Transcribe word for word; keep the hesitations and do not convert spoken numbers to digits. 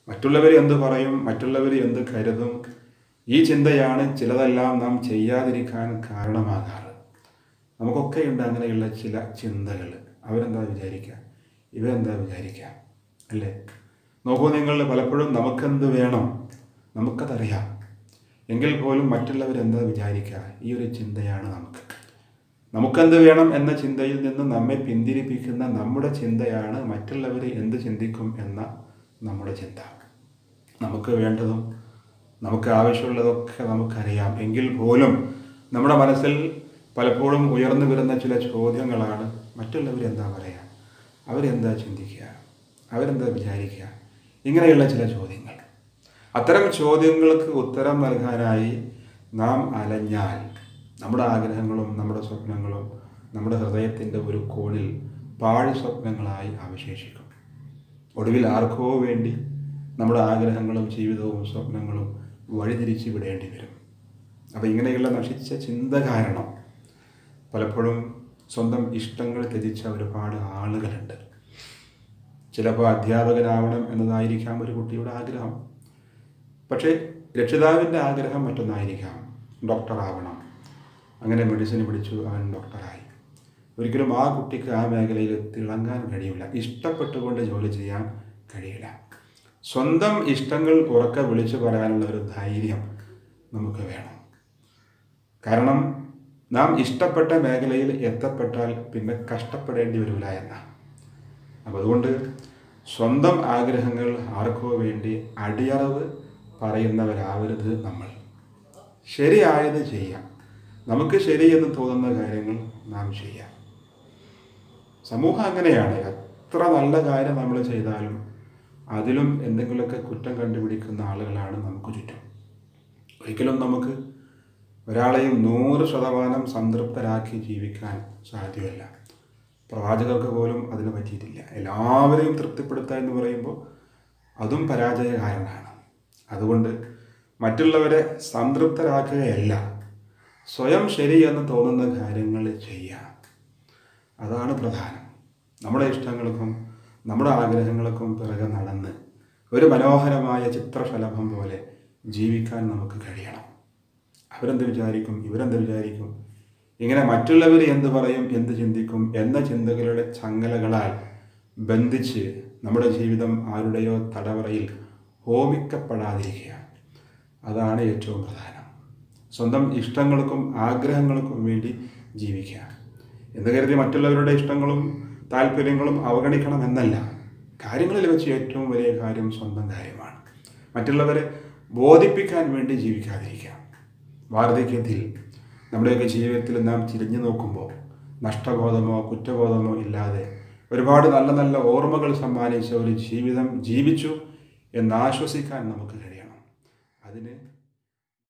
മറ്റുള്ളവർ എന്ത് പറയും, മറ്റുള്ളവർ എന്ത് കരുതും, ഈ ചിന്തയാണ് ചിലതെല്ലാം നാം ചെയ്യാതിരിക്കാൻ കാരണമാകാറ്. നമുക്കൊക്കെ ഉണ്ട് അങ്ങനെയുള്ള ചില ചിന്തകൾ. അവരെന്താ വിചാരിക്കുക, ഇവരെന്താ വിചാരിക്കുക, അല്ലേ? നോക്കൂ നിങ്ങൾ, പലപ്പോഴും നമുക്കെന്ത് വേണം നമുക്കതറിയാം, എങ്കിൽ പോലും മറ്റുള്ളവരെന്താ വിചാരിക്കുക, ഈ ഒരു ചിന്തയാണ് നമുക്ക്. നമുക്കെന്ത് വേണം എന്ന ചിന്തയിൽ നിന്ന് നമ്മെ പിന്തിരിപ്പിക്കുന്ന നമ്മുടെ ചിന്തയാണ് മറ്റുള്ളവർ എന്ത് ചിന്തിക്കും എന്ന നമ്മുടെ ചിന്ത. നമുക്ക് വേണ്ടതും നമുക്ക് ആവശ്യമുള്ളതൊക്കെ നമുക്കറിയാം, എങ്കിൽ പോലും നമ്മുടെ മനസ്സിൽ പലപ്പോഴും ഉയർന്നു വരുന്ന ചില ചോദ്യങ്ങളാണ് മറ്റുള്ളവരെന്താ പറയുക, അവരെന്താ ചിന്തിക്കുക, അവരെന്താ വിചാരിക്കുക, ഇങ്ങനെയുള്ള ചില ചോദ്യങ്ങൾ. അത്തരം ചോദ്യങ്ങൾക്ക് ഉത്തരം നൽകാനായി നാം അലഞ്ഞാൽ നമ്മുടെ ആഗ്രഹങ്ങളും നമ്മുടെ സ്വപ്നങ്ങളും നമ്മുടെ ഹൃദയത്തിൻ്റെ ഒരു കോണിൽ പാഴ് സ്വപ്നങ്ങളായി അവശേഷിക്കും. ഒടുവിൽ ആർക്കോ വേണ്ടി നമ്മുടെ ആഗ്രഹങ്ങളും ജീവിതവും സ്വപ്നങ്ങളും വഴിതിരിച്ച് വിടേണ്ടി വരും. അപ്പോൾ ഇങ്ങനെയുള്ള നശിച്ച ചിന്ത കാരണം പലപ്പോഴും സ്വന്തം ഇഷ്ടങ്ങൾ ത്യജിച്ച ഒരുപാട് ആളുകളുണ്ട്. ചിലപ്പോൾ അധ്യാപകനാവണം എന്നതായിരിക്കാം ഒരു കുട്ടിയുടെ ആഗ്രഹം, പക്ഷേ രക്ഷിതാവിൻ്റെ ആഗ്രഹം മറ്റൊന്നായിരിക്കാം, ഡോക്ടറാവണം. അങ്ങനെ മെഡിസിൻ പഠിച്ചു, അവൻ ഡോക്ടറായി. ഒരിക്കലും ആ കുട്ടിക്ക് ആ മേഖലയിൽ തിളങ്ങാൻ കഴിയില്ല, ഇഷ്ടപ്പെട്ടുകൊണ്ട് ജോലി ചെയ്യാൻ കഴിയില്ല. സ്വന്തം ഇഷ്ടങ്ങൾ ഉറക്കെ വിളിച്ചു പറയാനുള്ള ഒരു ധൈര്യം നമുക്ക് വേണം. കാരണം നാം ഇഷ്ടപ്പെട്ട മേഖലയിൽ എത്തപ്പെട്ടാൽ പിന്നെ കഷ്ടപ്പെടേണ്ടി വരില്ല എന്നാണ്. അപ്പോൾ അതുകൊണ്ട് സ്വന്തം ആഗ്രഹങ്ങൾ ആർക്കോ വേണ്ടി അടിയറവ് പറയുന്നവരാവരുത് നമ്മൾ. ശരിയായത് ചെയ്യാം, നമുക്ക് ശരിയെന്ന് തോന്നുന്ന കാര്യങ്ങൾ നാം ചെയ്യാം. സമൂഹം അങ്ങനെയാണ്. എത്ര നല്ല കാര്യം നമ്മൾ ചെയ്താലും അതിലും എന്തെങ്കിലുമൊക്കെ കുറ്റം കണ്ടുപിടിക്കുന്ന ആളുകളാണ് നമുക്ക് ചുറ്റും. ഒരിക്കലും നമുക്ക് ഒരാളെയും നൂറ് ശതമാനം സംതൃപ്തരാക്കി ജീവിക്കാൻ സാധ്യമല്ല. പ്രവാചകർക്ക് പോലും അതിന് പറ്റിയിട്ടില്ല. എല്ലാവരെയും തൃപ്തിപ്പെടുത്തുക എന്ന് പറയുമ്പോൾ അതും പരാജയകാരനാണ്. അതുകൊണ്ട് മറ്റുള്ളവരെ സംതൃപ്തരാക്കുകയല്ല, സ്വയം ശരിയെന്ന് തോന്നുന്ന കാര്യങ്ങൾ ചെയ്യാം. അതാണ് പ്രധാനം. നമ്മുടെ ഇഷ്ടങ്ങൾക്കും നമ്മുടെ ആഗ്രഹങ്ങൾക്കും പിറകെ നടന്ന് ഒരു മനോഹരമായ ചിത്രശലഭം പോലെ ജീവിക്കാൻ നമുക്ക് കഴിയണം. അവരെന്ത് വിചാരിക്കും, ഇവരെന്ത് വിചാരിക്കും, ഇങ്ങനെ മറ്റുള്ളവർ എന്ത് പറയും, എന്ത് ചിന്തിക്കും എന്ന ചിന്തകളുടെ ചങ്ങലകളാൽ ബന്ധിച്ച് നമ്മുടെ ജീവിതം ആരുടെയോ തടവറയിൽ ഹോമിക്കപ്പെടാതിരിക്കുക, അതാണ് ഏറ്റവും പ്രധാനം. സ്വന്തം ഇഷ്ടങ്ങൾക്കും ആഗ്രഹങ്ങൾക്കും വേണ്ടി ജീവിക്കുക എന്ന് കരുതി മറ്റുള്ളവരുടെ ഇഷ്ടങ്ങളും താല്പര്യങ്ങളും അവഗണിക്കണം എന്നല്ല. കാര്യങ്ങളിൽ വെച്ച് ഏറ്റവും വലിയ കാര്യം സ്വന്തം കാര്യമാണ്. മറ്റുള്ളവരെ ബോധിപ്പിക്കാൻ വേണ്ടി ജീവിക്കാതിരിക്കുക. വാർദ്ധക്യത്തിൽ നമ്മുടെയൊക്കെ ജീവിതത്തിൽ നാം തിരിഞ്ഞു നോക്കുമ്പോൾ നഷ്ടബോധമോ കുറ്റബോധമോ ഇല്ലാതെ ഒരുപാട് നല്ല നല്ല ഓർമ്മകൾ സമ്മാനിച്ച ഒരു ജീവിതം ജീവിച്ചു എന്നാശ്വസിക്കാൻ നമുക്ക് കഴിയണം. അതിന്